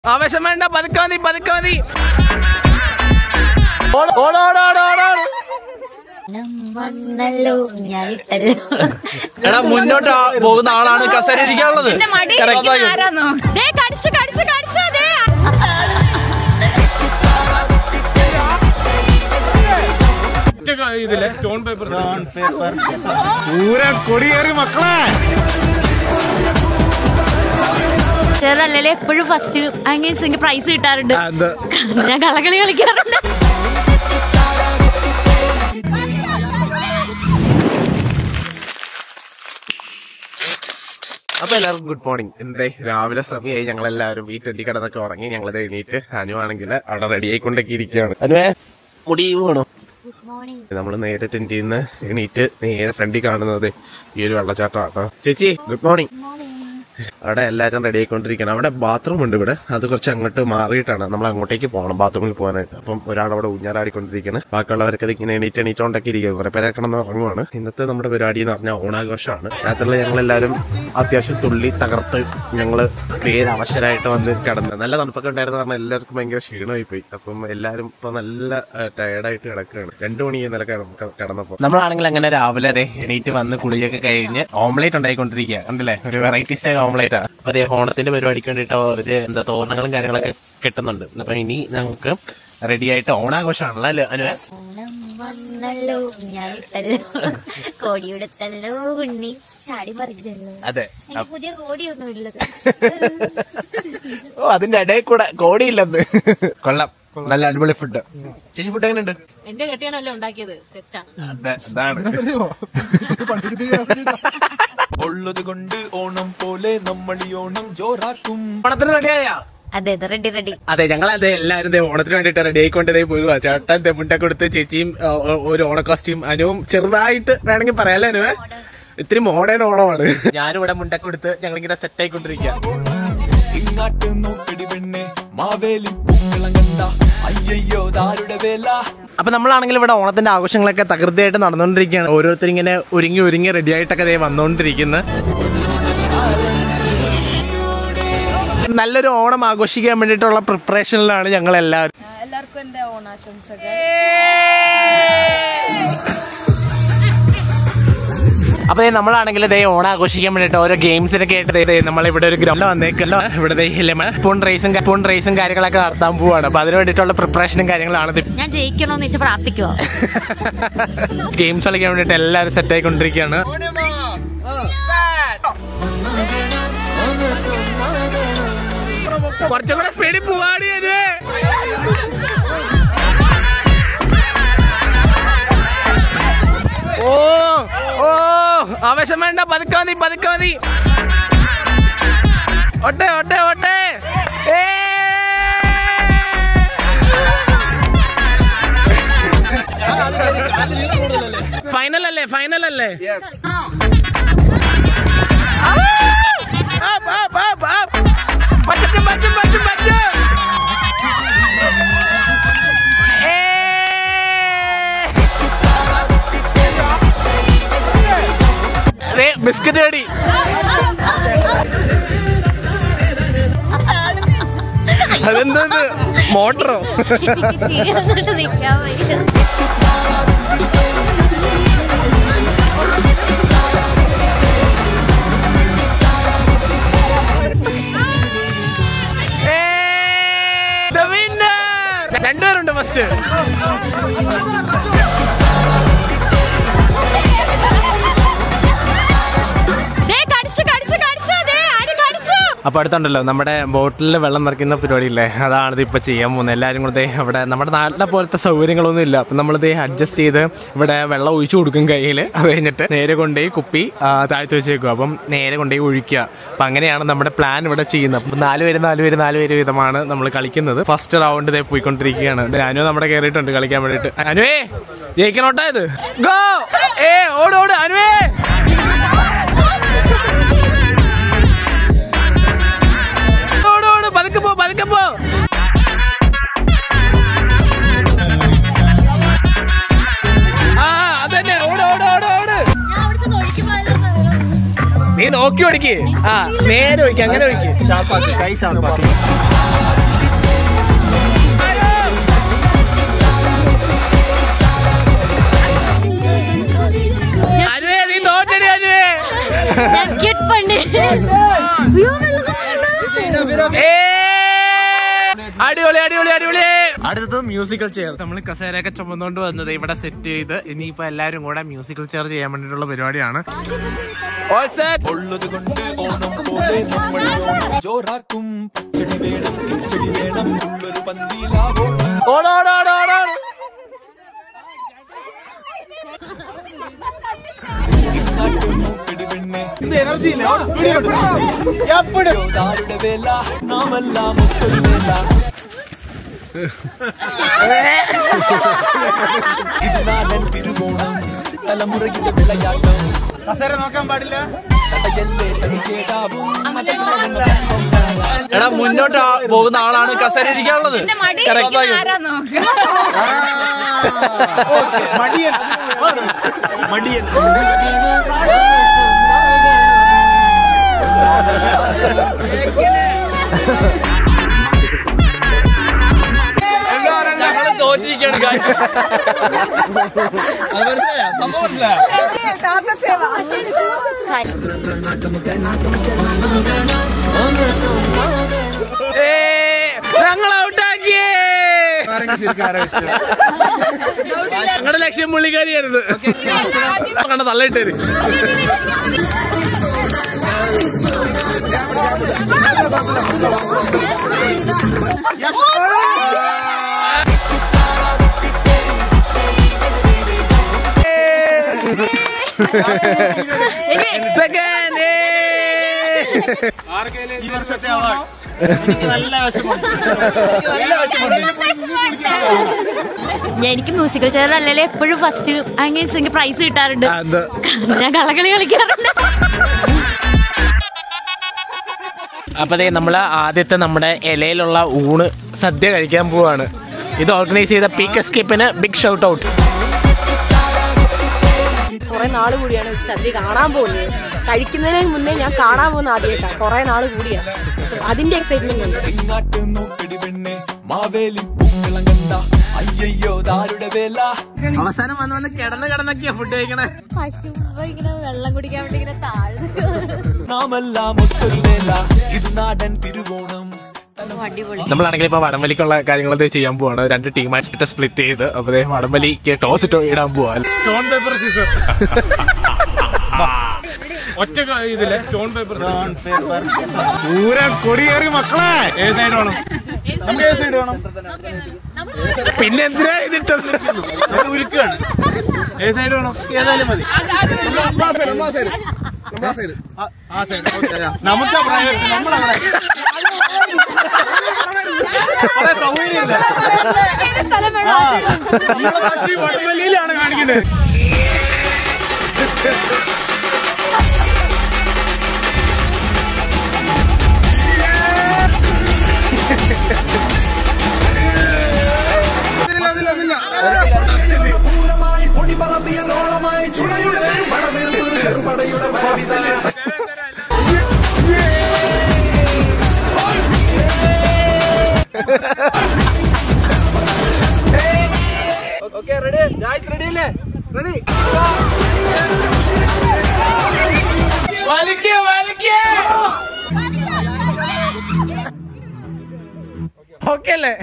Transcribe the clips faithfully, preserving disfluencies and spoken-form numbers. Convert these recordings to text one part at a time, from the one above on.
ആവേശം വേണ്ട, പതുക്കെ മതി, പതുക്കെ മതി. എടാ മുന്നോട്ട് പോകുന്ന ആളാണ് കസേര ഇരിക്കാനുള്ളത്. ഇതിലെ സ്റ്റോൺ പേപ്പർ കൊടിയേറി മക്കളെ ചെറല്ലേ എപ്പോഴും ഫസ്റ്റ് അങ്ങനെ പ്രൈസ് കിട്ടാറുണ്ട്. ഞാൻ കളകളി കളിക്കാറുണ്ട്. അപ്പൊ എല്ലാവർക്കും ഗുഡ് മോർണിംഗ്. എന്തേ രാവിലെ സമയമായി, ഞങ്ങളെല്ലാവരും ഈ ടെന്റി കിടന്നൊക്കെ ഉറങ്ങി. ഞങ്ങളത് എണീറ്റ് അനുവാണെങ്കിൽ അവിടെ റെഡി ആയിക്കൊണ്ടൊക്കെ ഇരിക്കുകയാണ്. അനുവേ മുടിവ് വേണോ? നമ്മള് നേരെ ടെന്റിൽ നിന്ന് എണീറ്റ് നേരെ ഫ്രണ്ടിൽ കാണുന്നത് ഈ ഒരു വെള്ളച്ചാട്ടമാണ്. ചേച്ചി ഗുഡ് മോർണിംഗ്. അവിടെ എല്ലാവരും റെഡി ആയിക്കൊണ്ടിരിക്കണം. അവിടെ ബാത്റൂം ഉണ്ട് ഇവിടെ, അത് കുറച്ച് അങ്ങോട്ട് മാറിയിട്ടാണ്. നമ്മൾ അങ്ങോട്ടേക്ക് പോകണം ബാത്റൂമിൽ പോകാനായിട്ട്. അപ്പം ഒരാളവിടെ ഊഞ്ഞാലാടിക്കൊണ്ടിരിക്കണം, ബാക്കിയുള്ളവർക്ക് അത് ഇങ്ങനെ എണീറ്റ് എണീറ്റോണ്ടൊക്കെ ഇരിക്കും. കുറെ പേരെ കിടന്ന് ഉറങ്ങുവാണ്. ഇന്നത്തെ നമ്മുടെ പരിപാടി എന്ന് പറഞ്ഞാൽ ഓണാഘോഷമാണ്. രാത്രിയിൽ ഞങ്ങളെല്ലാവരും അത്യാവശ്യം തുള്ളി തകർത്ത് ഞങ്ങള് പേര് അവശരായിട്ട് വന്ന് കിടന്ന്. നല്ല തണുപ്പൊക്കെ ഉണ്ടായിരുന്നു പറഞ്ഞാൽ എല്ലാവർക്കും ഭയങ്കര ക്ഷീണമായി പോയി. അപ്പം എല്ലാവരും ഇപ്പൊ നല്ല ടയർഡായിട്ട് കിടക്കുകയാണ്. രണ്ടു മണി നിലക്ക് കിടന്നപ്പോ നമ്മളാണെങ്കിൽ അങ്ങനെ രാവിലെ എണീറ്റ് വന്ന് കുളിയൊക്കെ കഴിഞ്ഞ് ഓംലേറ്റ് ഉണ്ടായിക്കൊണ്ടിരിക്കുക. കണ്ടില്ലേ, ഒരു വെറൈറ്റി സ്റ്റൈൽ ഓംലേറ്റ് ആണ്. അപ്പൊ അതേ ഓണത്തിന്റെ പരിപാടിക്ക് വേണ്ടിയിട്ട് ഒരു എന്താ തോരണങ്ങളും കാര്യങ്ങളൊക്കെ കിട്ടുന്നുണ്ട്. അപ്പൊ ഇനി ഞങ്ങൾക്ക് റെഡി ആയിട്ട് ഓണാഘോഷമാണല്ലോ അല്ലേ അനുവേ? അതെ, പുതിയ കോടിയൊന്നും ഇല്ലത്. ഓ അതിന്റെ ഇടയിൽ കൂടെ കോടിയില്ലെന്ന്. കൊള്ളാം, നല്ല അടിപൊളി ഫുഡ്. ചേച്ചി ഫുഡ് എങ്ങനെയുണ്ട്? എന്റെ കെട്ടിയാണല്ലോ ഉണ്ടാക്കിയത്, സെറ്റാണ്. അതെ, അതാണ് ഉള്ളത് കൊണ്ട് ഓണം പോലെ നമ്മൾ ഈ ഓണം ജോറാക്കും. ഓണത്തിന് റെഡിയായാ? അതെ റെഡി റെഡി. അതെ, ഞങ്ങളതെ എല്ലാവരും ഓണത്തിന് വേണ്ടിട്ട് റെഡി ആയിക്കൊണ്ടേ പോയി. ചേട്ടൻ മുണ്ടൊക്കെ കൊടുത്ത് ചേച്ചിയും ഒരു ഓണ കോസ്റ്റ്യൂം, അനുവും ചെറുതായിട്ട് വേണമെങ്കിൽ പറയാല്ലേ അനുവേ? ഇത്തിരി മോഡേൺ ഓണമാണ്. ഞാനും ഇവിടെ മുണ്ടൊക്കെ കൊടുത്ത് ഞങ്ങളിങ്ങനെ സെറ്റ് ആയിക്കൊണ്ടിരിക്കുക. ഇങ്ങാട്ട് നോക്കടി പെണ്ണെ മാവേലി പൂക്കളം കണ്ട അയ്യോ ദാരുടെ വേല. അപ്പൊ നമ്മളാണെങ്കിൽ ഇവിടെ ഓണത്തിന്റെ ആഘോഷങ്ങളൊക്കെ തകൃതിയായിട്ട് നടന്നുകൊണ്ടിരിക്കുകയാണ്. ഓരോരുത്തർ ഇങ്ങനെ ഒരുങ്ങി ഒരുങ്ങി റെഡി ആയിട്ടൊക്കെ ദേ വന്നുകൊണ്ടിരിക്കുന്നത്. നല്ലൊരു ഓണം ആഘോഷിക്കാൻ വേണ്ടിയിട്ടുള്ള പ്രിപ്പറേഷനിലാണ് ഞങ്ങൾ എല്ലാവരും. എല്ലാവർക്കും എന്റെ ഓണാശംസകൾ. അപ്പൊ നമ്മളാണെങ്കിൽ ദേ ഓണം ആഘോഷിക്കാൻ വേണ്ടിട്ട് ഓരോ ഗെയിംസിനൊക്കെ ആയിട്ട് നമ്മളിവിടെ ഒരു ഗ്രൗണ്ട് വന്നേക്കല്ലോ. ഇവിടെ സ്പൂൺ റേസും സ്പൂൺ റേസും കാര്യങ്ങളൊക്കെ നടത്താൻ പോവാണ്. അപ്പൊ അതിന് വേണ്ടിയിട്ടുള്ള പ്രിപ്പറേഷനും കാര്യങ്ങളാണ്. ഞാൻ ജയിക്കണോന്ന് വെച്ച് പ്രാർത്ഥിക്കുവോ? ഗെയിംസ് കളിക്കാൻ വേണ്ടിട്ട് എല്ലാവരും സെറ്റ് ആയിക്കൊണ്ടിരിക്കുകയാണ്. കുറച്ചും കൂടെ സ്പീഡിൽ പോവാടി. ഓ ഓ ആവേശം വേണ്ട, പതുക്കെ മതി, പതുക്കെ മതി. ഒട്ടെ ഒട്ടെ ഒട്ടെ. ഫൈനൽ അല്ലേ, ഫൈനൽ അല്ലേ? പറ്റും പറ്റും പറ്റും പറ്റും. ബിസ്ക്കറ്റ് കടി. അതെന്താ മോട്ടറോ? രണ്ടുപേരുണ്ട് ഫസ്റ്റ്. അപ്പൊ അടുത്തുണ്ടല്ലോ നമ്മുടെ ബോട്ടിലിൽ വെള്ളം നിറയ്ക്കുന്ന പരിപാടി ഇല്ലേ, അതാണിത് ഇപ്പൊ ചെയ്യാൻ പോകുന്നത്. എല്ലാവരും കൂടെ ഇവിടെ നമ്മുടെ നാട്ടിലെ പോലത്തെ സൗകര്യങ്ങളൊന്നും ഇല്ല. അപ്പൊ നമ്മളിത് അഡ്ജസ്റ്റ് ചെയ്ത് ഇവിടെ വെള്ളം ഒഴിച്ചു കൊടുക്കും കയ്യിൽ. അത് കഴിഞ്ഞിട്ട് നേരെ കൊണ്ടുപോയി കുപ്പി താഴ്ത്തി വെച്ചേക്കും. അപ്പം നേരെ കൊണ്ടുപോയി ഒഴിക്കുക. അപ്പൊ അങ്ങനെയാണ് നമ്മുടെ പ്ലാൻ ഇവിടെ ചെയ്യുന്നത്. അപ്പൊ നാല് പേര് നാല് പേര് നാല് പേര് വീതമാണ് നമ്മൾ കളിക്കുന്നത്. ഫസ്റ്റ് റൗണ്ട് ഇതേ പോയിക്കൊണ്ടിരിക്കുകയാണ്. അനു നമ്മുടെ കയറിയിട്ടുണ്ട് കളിക്കാൻ വേണ്ടിട്ട്. അനുവേ ജയിക്കണോട്ടാ ഇത്. ഗോ ഏ ഓട് ഓട് അനുവേ. പതുക്കെ പോ, പതുക്കെ പോ. ആ അതന്നെ, ഓട് ഓട് ഓട് ഓട്. നീ നോക്കി ഓടിക്ക്. ആ നേരെ ഒഴിക്ക്, അങ്ങനെ ഒഴിക്ക്. ഷാർപ്പാക്കി, കൈ ഷാർപ്പാക്കി. അടിപൊളി അടിപൊളി അടിപൊളി. അടുത്തത് മ്യൂസിക്കൽ ചെയർ. നമ്മൾ കസേരയൊക്കെ ചുമന്നുകൊണ്ട് വന്നത് ഇവിടെ സെറ്റ് ചെയ്ത് ഇനിയിപ്പോ എല്ലാരും കൂടെ മ്യൂസിക്കൽ ചെയർ ചെയ്യാൻ വേണ്ടിട്ടുള്ള പരിപാടിയാണ്. ഉള്ളത് കൊണ്ട് ഓണം പോലെ നമ്മൾ ഓണം ജോറാക്കും. പച്ചടി വേണം കിച്ചടി വേണം ഉള്ളൊരു പന്തിയിലാവോണം. ാരുടെ വേല നാമെല്ലാം ഒത്തൊരു വേല. ഇത് നാടൻ തിരുവോണം തലമുറയുടെ വിളയാട്ടം. കസേര നോക്കാൻ പാടില്ല. തടയല്ലേ തടികേടാവും. എടാ മുന്നോട്ട് പോകുന്ന ആളാണ് കസേര ഇരിക്കാനുള്ളത്. മടിയൻ മടിയൻ ഞങ്ങള് തോറ്റിരിക്കാണ്. സംഭവം ഞങ്ങൾ ഔട്ടാക്കിയേ. ഞങ്ങളുടെ ലക്ഷ്യം പുള്ളിക്കാരിയായിരുന്നു. കണ്ട തള്ളിട്ടേര്. എനിക്ക് മ്യൂസിക്കൽ ചെയർ അല്ലല്ലേ എപ്പോഴും ഫസ്റ്റ് അങ്ങനെ പ്രൈസ് കിട്ടാറുണ്ട്. ഞാൻ കളകളി കളിക്കാറുണ്ട്. അപ്പതേ നമ്മള് ആദ്യത്തെ നമ്മുടെ ഇലയിലുള്ള ഊണ് സദ്യ കഴിക്കാൻ പോവാണ്. ഇത് ഓർഗനൈസ് ചെയ്ത പീക്ക് എസ്കേപ്പിന് ബിഗ് ഷൗട്ട് ഔട്ട്. കുറെ നാള് കൂടിയാണ് സദ്യ കാണാൻ പോകുന്നത്. കഴിക്കുന്നതിന് മുന്നേ ഞാൻ കാണാൻ പോകുന്ന ആദ്യമായിട്ടാണ്. കുറെ നാള് കൂടിയാ, അതിന്റെ എക്സൈറ്റ്മെന്റ് ഉണ്ട്. അവസാനം വന്ന് വന്ന് കിടന്ന് കിടന്നൊക്കെയാ ഫുഡ് കഴിക്കണേ. ഇങ്ങനെ വെള്ളം കുടിക്കാൻ വേണ്ടി ഇങ്ങനെ താഴ്ന്നു. നമ്മളാണെങ്കിൽ ഇപ്പൊ വടംവലിക്കുള്ള കാര്യങ്ങളൊക്കെ ചെയ്യാൻ പോവാണ്. രണ്ട് ടീമായിട്ട് സ്പ്ലിറ്റ് ചെയ്ത് അപ്പൊ വടംവലിക്ക് ടോസ് ഇട്ട് ഇടാൻ പോവാ. Stone paper scissor. ഒറ്റ ഇതില്ലേ സ്റ്റോൺ പേപ്പർ കൊടിയേറി മക്കളെ. ഏത് സൈഡ് വേണം? പിന്നെ എന്തിനാ ഇതിട്ടത്? ഉരുക്കാണ്. ഏത് സൈഡ് വേണം? ഏതായാലും മതി. നമുക്ക് വടംവലിയിലാണ് കാണിക്കുന്നത്. ഓക്കെ റെഡി ഗായ്സ്, റെഡി അല്ലേ? റെഡി. വലിക്കേ വലിക്കേ. ഓക്കെ അല്ലേ?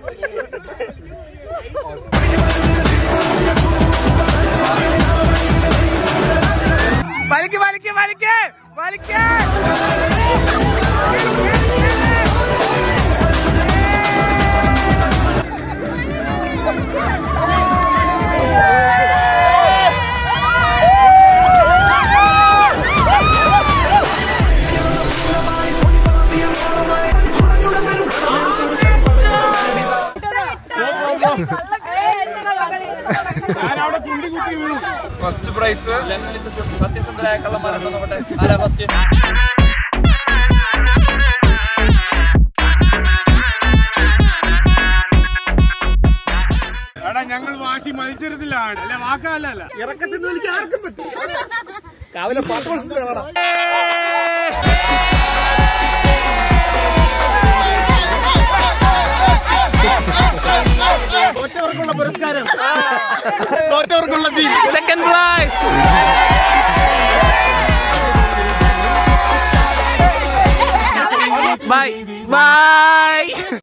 വലിക്കേ വലിക്കേ വലിക്കേ വലിക്കേ. ഫസ്റ്റ് പ്രൈസ് സത്യസന്ധരായ കള്ളന്മാരുണ്ടോ നോക്കട്ടെ. ആരാ ഫസ്റ്റ്? എടാ ഞങ്ങൾ വാശി മത്സരത്തിലാണ് അല്ലെ, വാക്കല്ല അല്ല. ഇറക്കത്തിൽ നിന്ന് എനിക്ക് ആർക്കും പറ്റും. രാവിലെ പാട്ട് മത്സരത്തിലാണ്. തോറ്റവർക്കുള്ള പുരസ്കാരം, തോറ്റവർക്കുള്ള team second prize. Bye by.